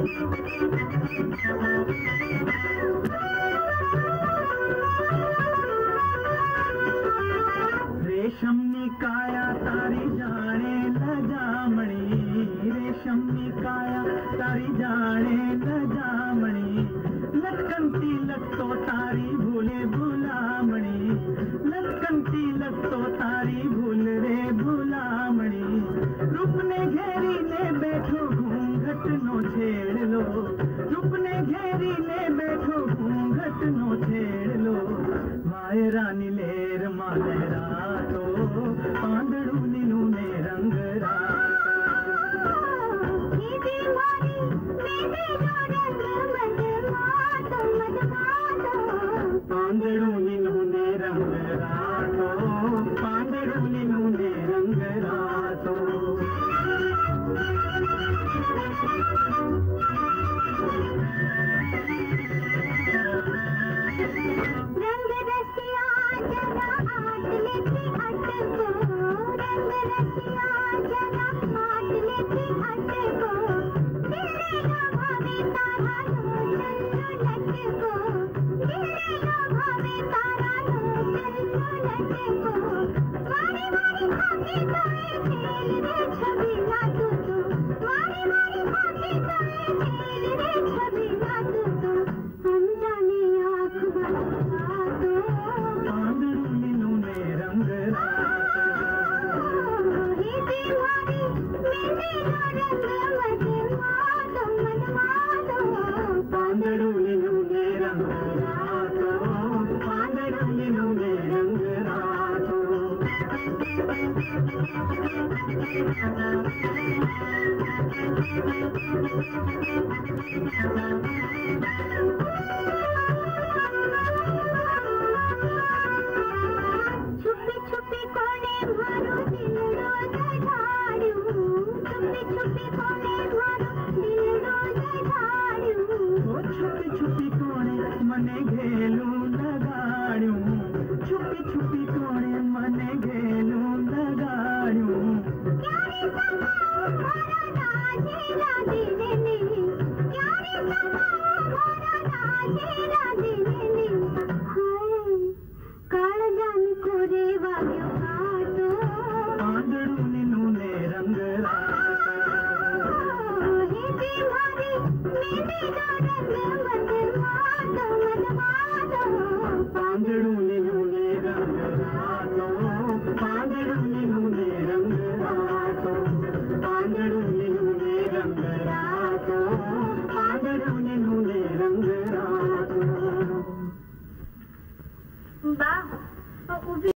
रेशम निकाया तारी जाने न जामणी, रेशम निकाया तारी जाने न जामणी, लटकनती लटतो तारी भूले भुलामणी, लटकनती लटतो तारी भूल रे भुलामणी, रूप ने घेरी ने बैठो घूंघट नो छेड़ लो, रूप ने घेरी ने बैठो घूंघट नो छेड़ लो, माए रानी लेर मालेरा पांदड़ू नीनू ने रंग पांदड़ू नीनू ने रंग रातो, पांदड़ू नीनू ने रंग रातो। मेरे